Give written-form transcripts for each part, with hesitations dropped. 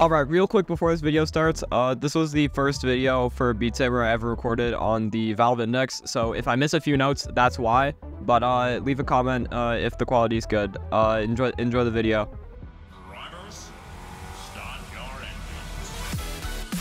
Alright, real quick before this video starts, this was the first video for Beat Saber I ever recorded on the Valve Index, so if I miss a few notes, that's why, but leave a comment if the quality is good. Enjoy the video. Drivers, start your engines.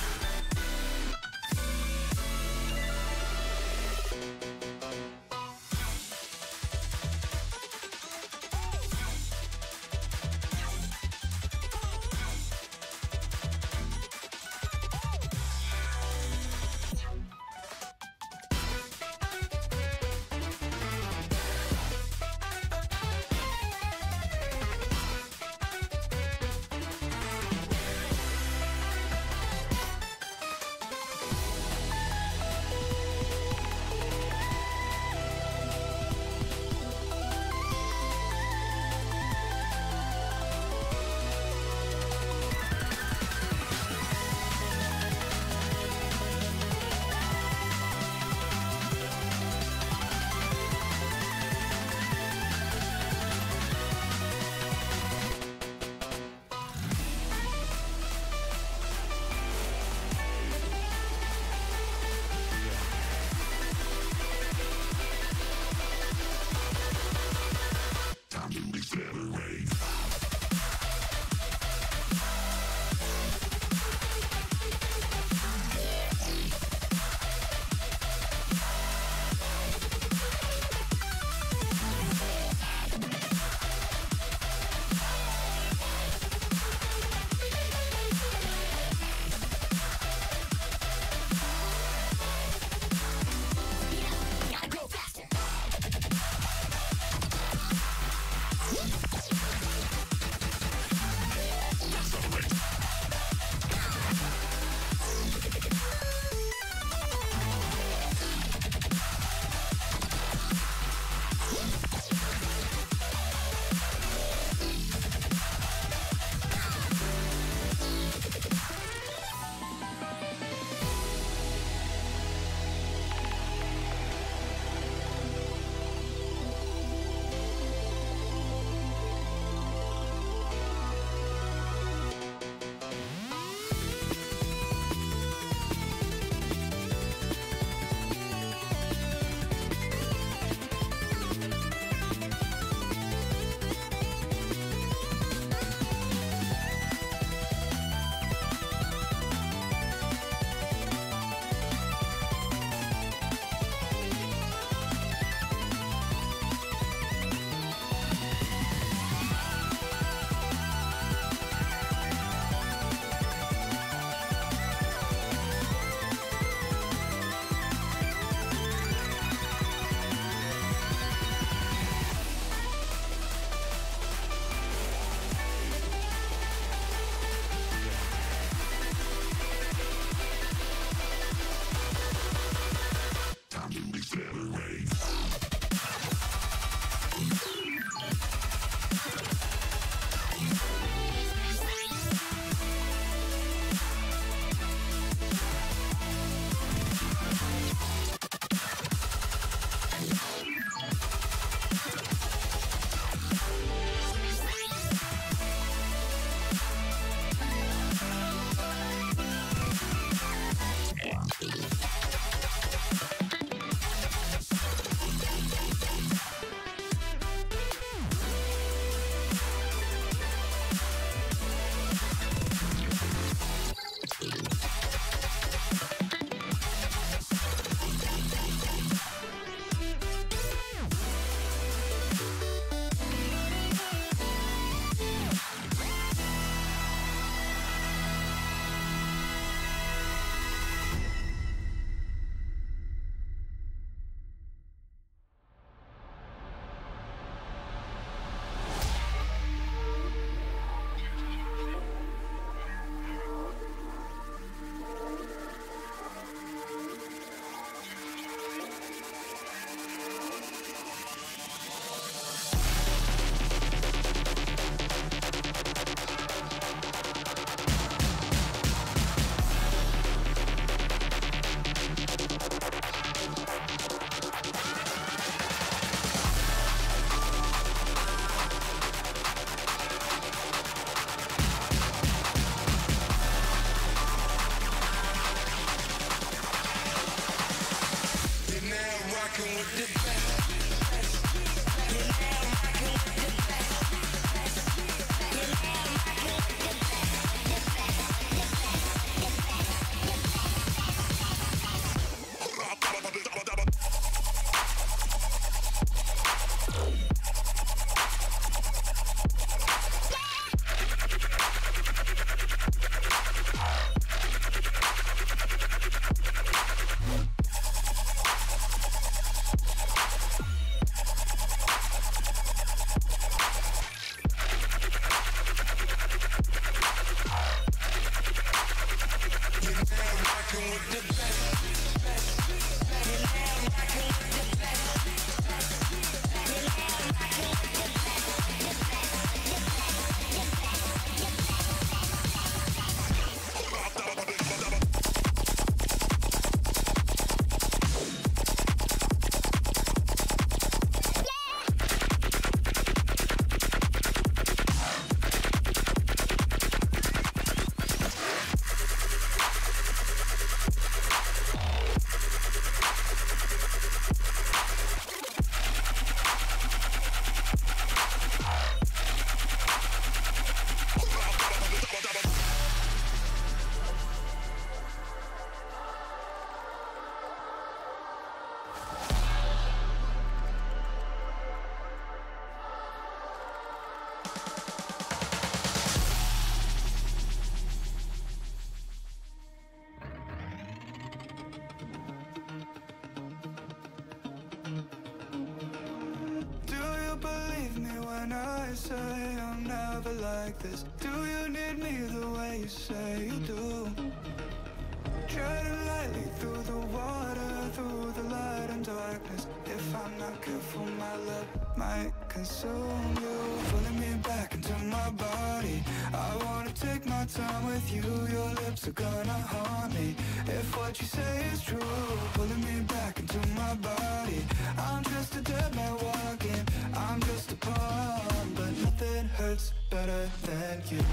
I say I'm never like this? Do you need me the way you say you do? Treading lightly through the water, through the light and darkness. If I'm not careful, my love might consume you. Pulling me back into my body, I wanna take my time with you. Your lips are gonna haunt me if what you say is true. Pulling me back into my body, I'm just a dead man walking, I'm just a pawn, but nothing hurts better than you.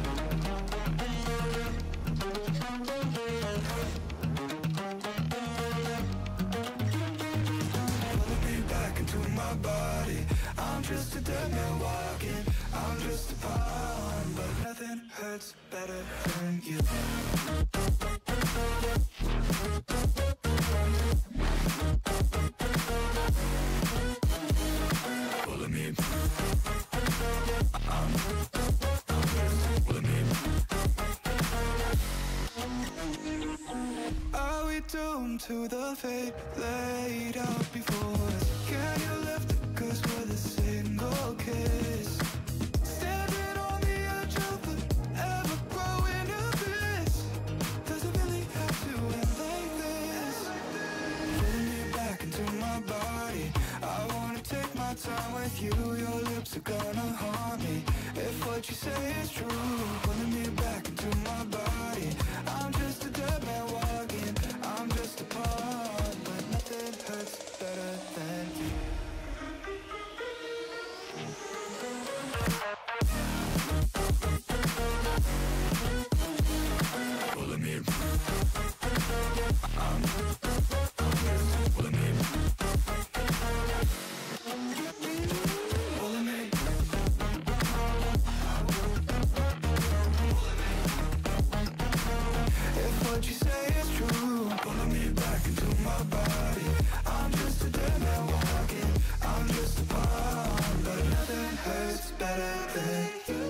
Pulling me back into my body, I'm just a dead man walking, I'm just a pawn, but nothing hurts better than you. Pulling me, pulling me. Are we doomed to the fate laid out before us? Can you lift it, 'cause we're the single kiss? Standing on the edge of the ever-growing abyss. Does it really have to end like this? Pulling me back into my body, I wanna take my time with you. Your lips are gonna haunt me if what you say is true. Pulling me back into my body, I'm just a dead man walking, I'm just a pawn, but nothing hurts better than you. Pulling me, I'm pulling me, pulling me. If what you say is true, pulling me back into my body, I'm just a dead man walking, I'm just a pawn, but nothing hurts better than you.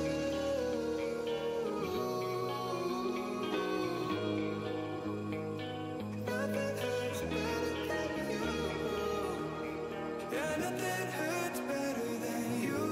Nothing hurts better than you. Yeah, nothing hurts better than you.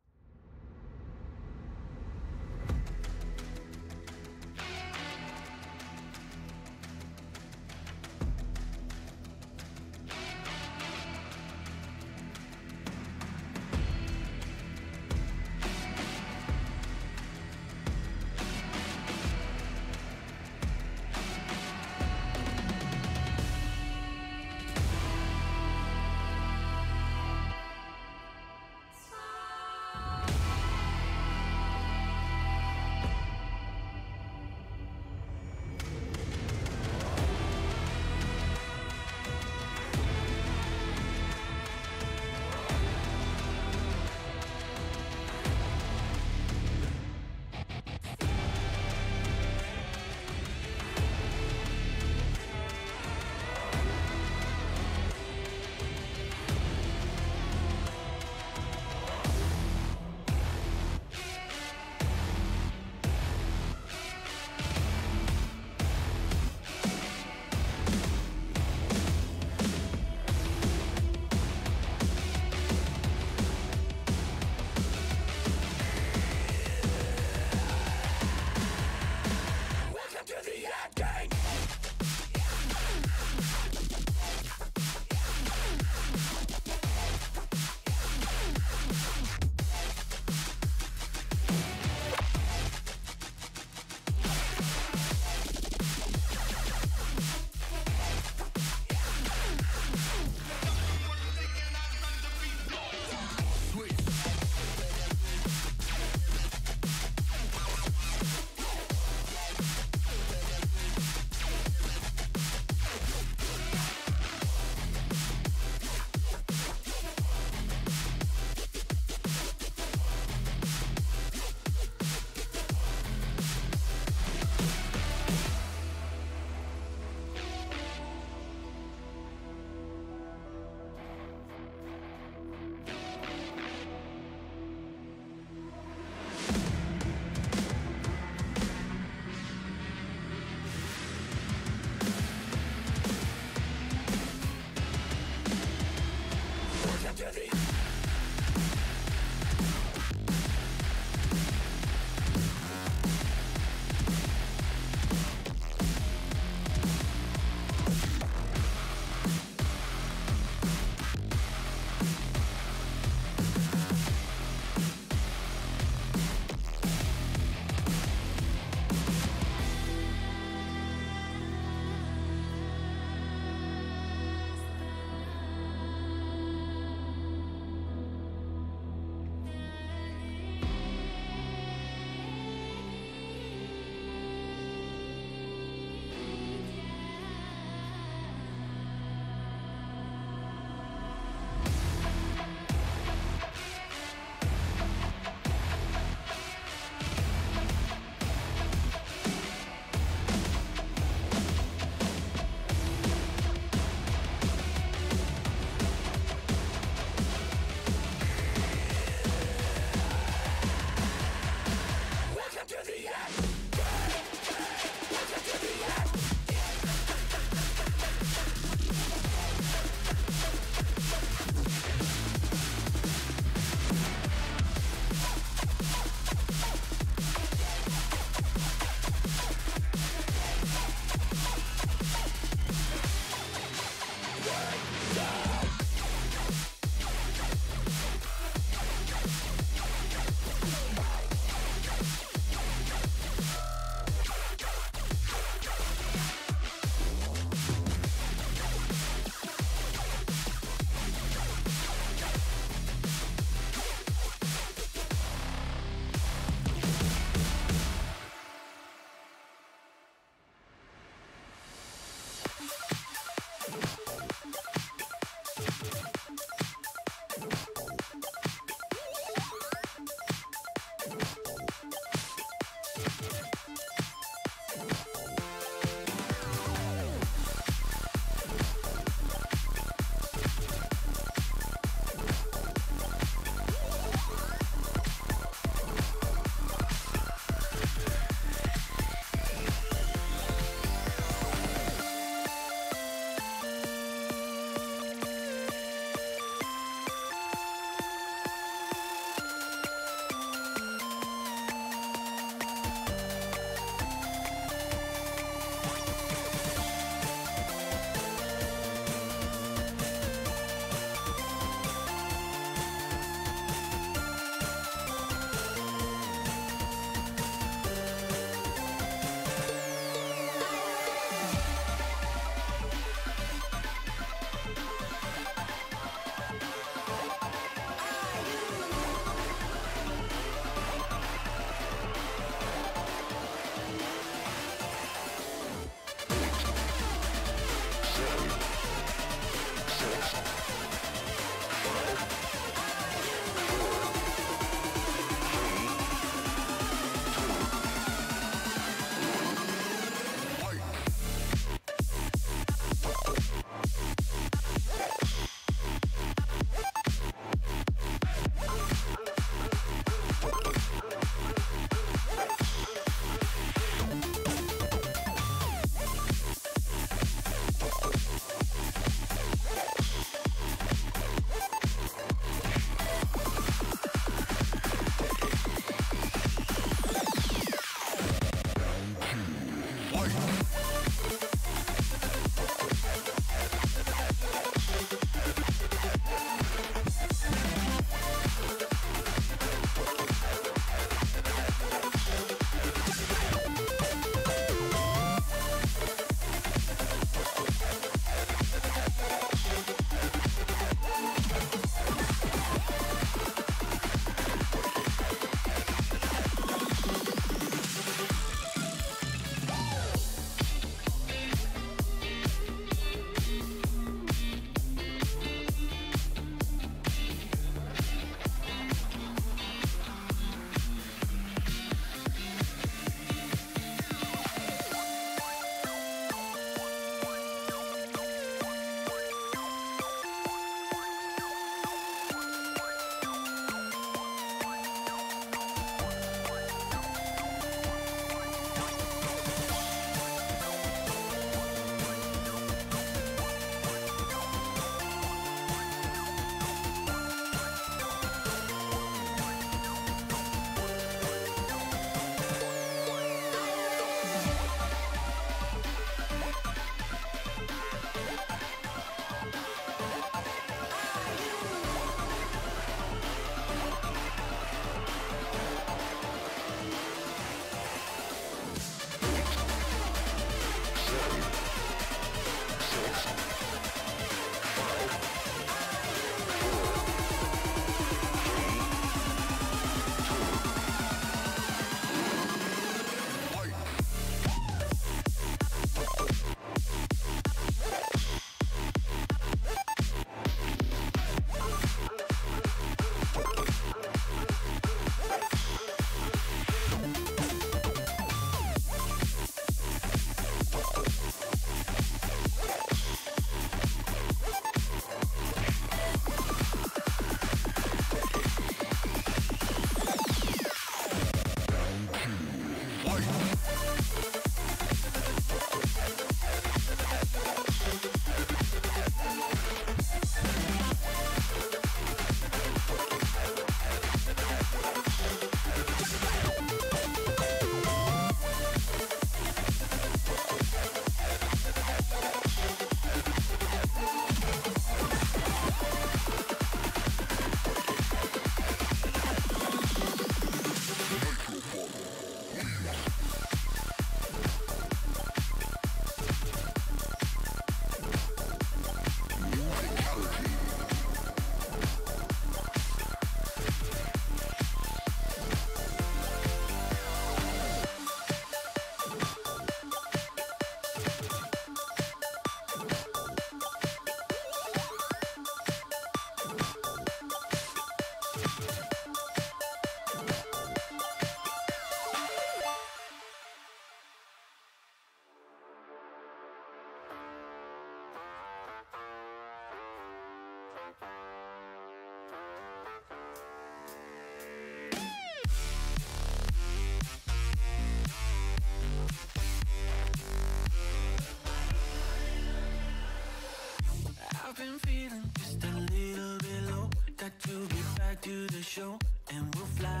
a show and we'll fly.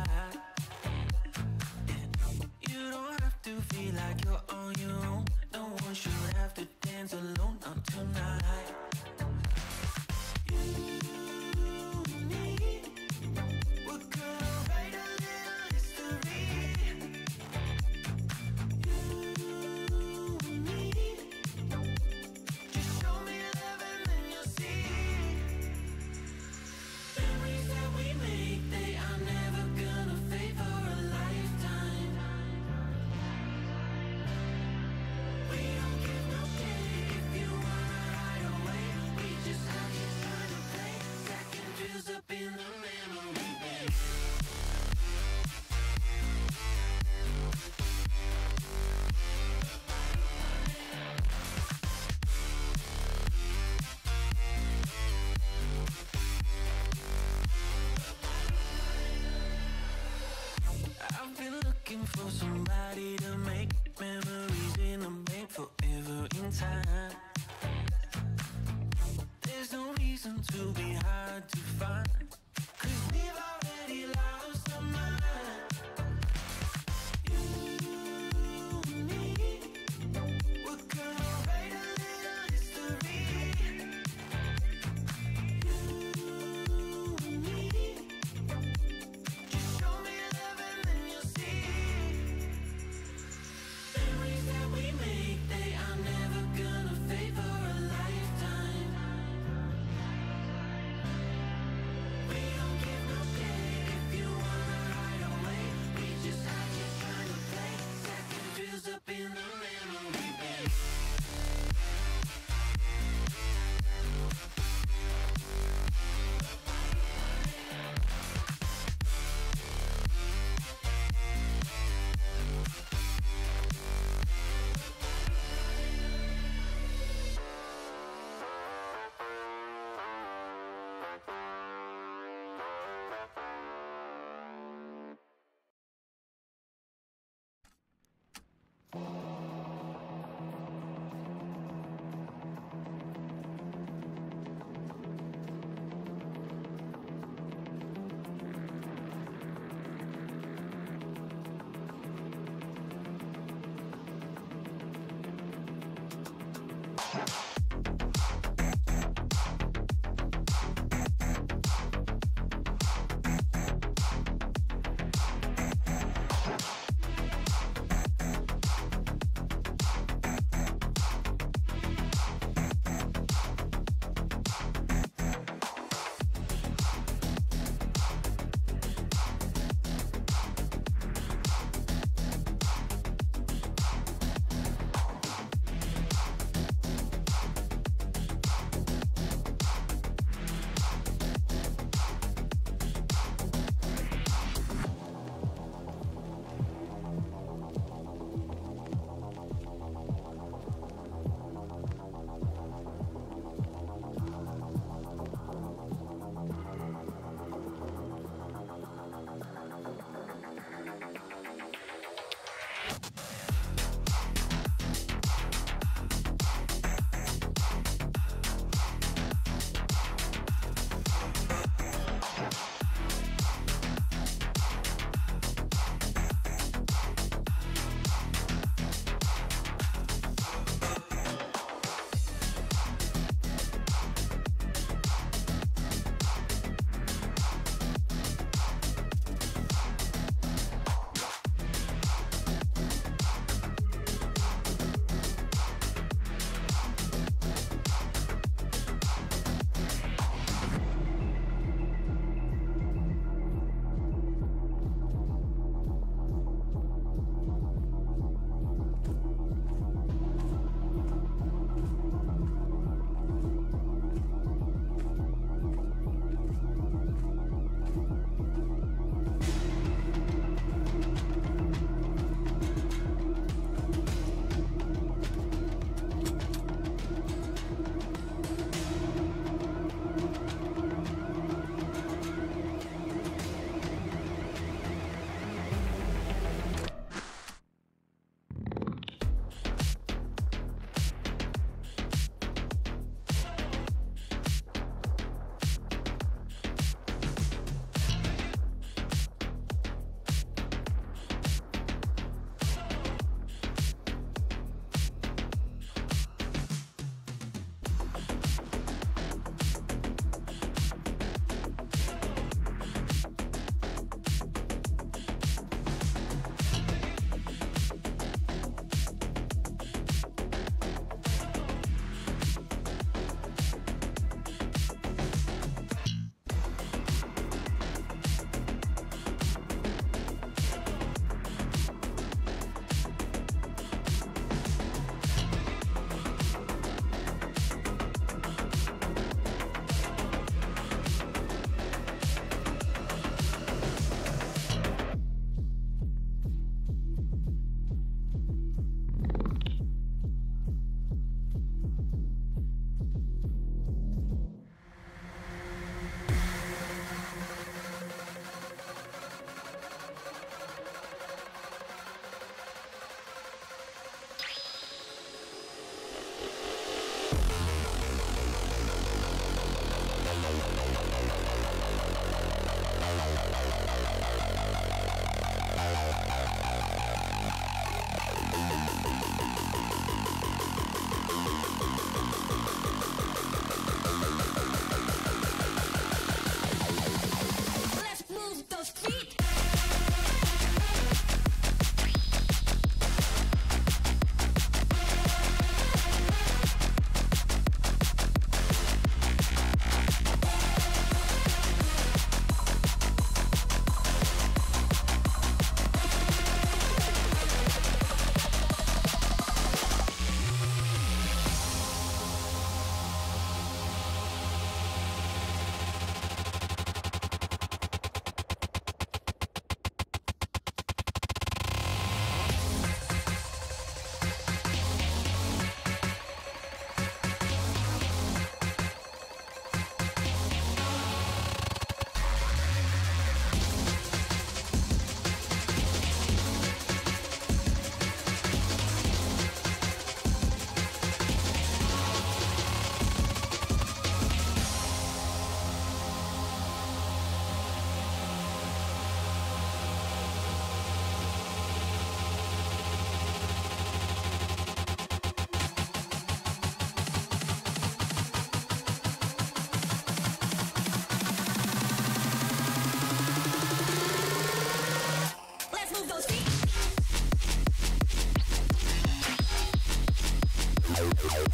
Yeah. You don't have to feel like you're on your own. No one should have to dance alone, not tonight. You and me, we're gonna write a little history. You and me, just show me love and then you'll see. Memories that we make, they are never gonna fade for a lifetime. We don't give no shit if you wanna hide away. We just have you trying to play second drills up in the memory bank. I've been looking for somebody to make memories in a bank forever in time. There's no reason to be hard to find, 'cause we've already lost our mind. You and me, we're gonna write a little history. You and me, just show me love and then you'll see. Memories that we make, they are never gonna fade for a lifetime.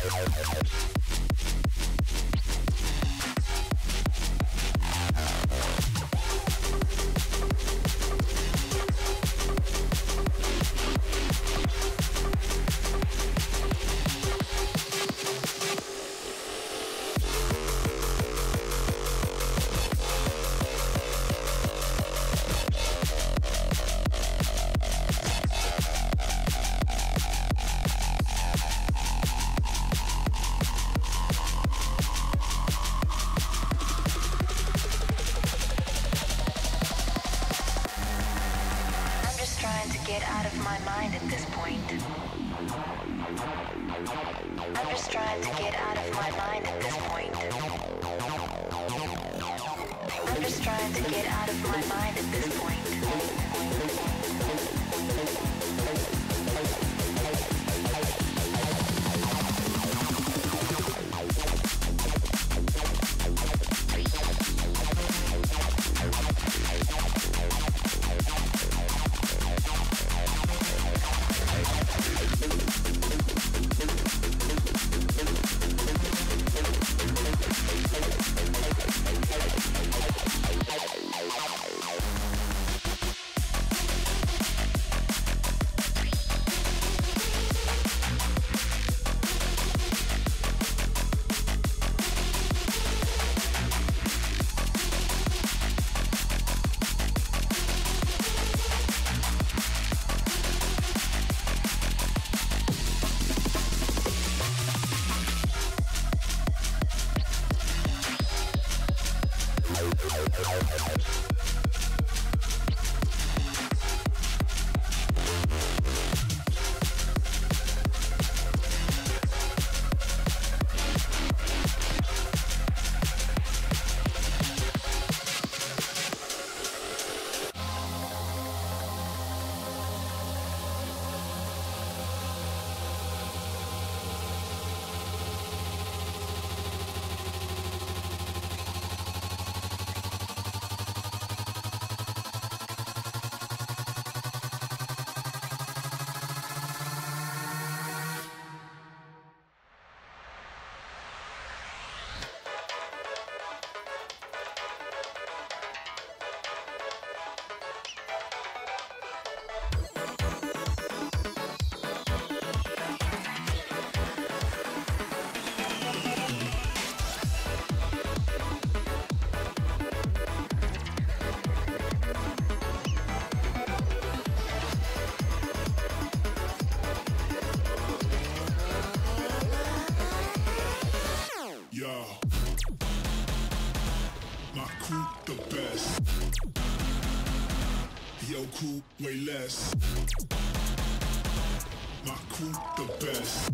crew way less. My crew the best.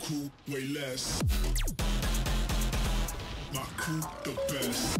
cool, way less. My cool, the best.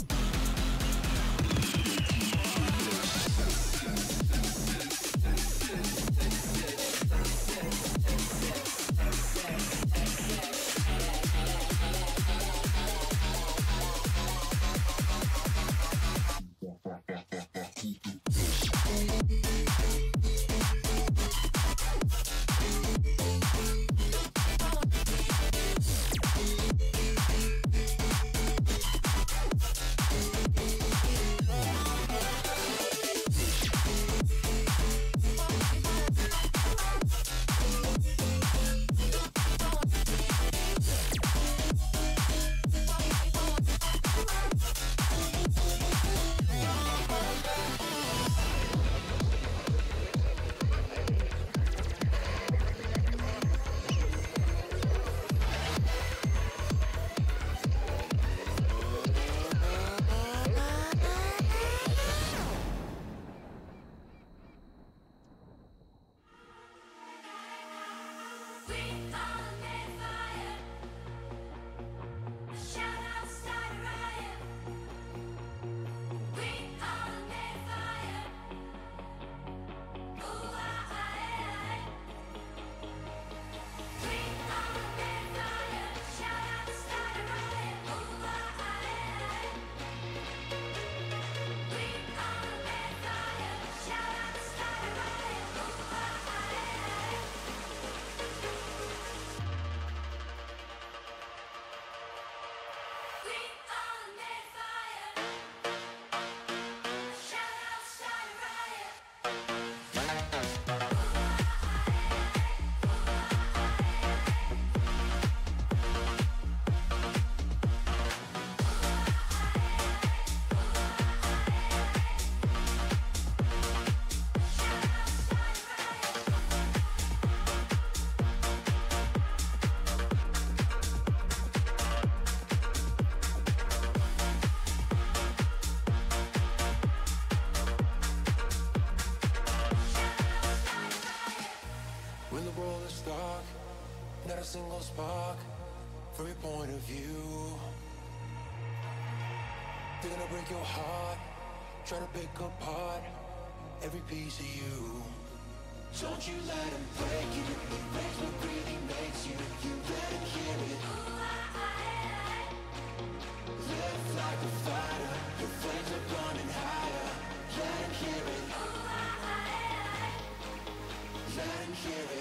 Not a single spark from your point of view. They're gonna break your heart, try to pick apart every piece of you. Don't you let them break you. It breaks what really makes you. You let them hear it. Live like a fighter. Your flames are burning higher. Let them hear it. Let them hear it.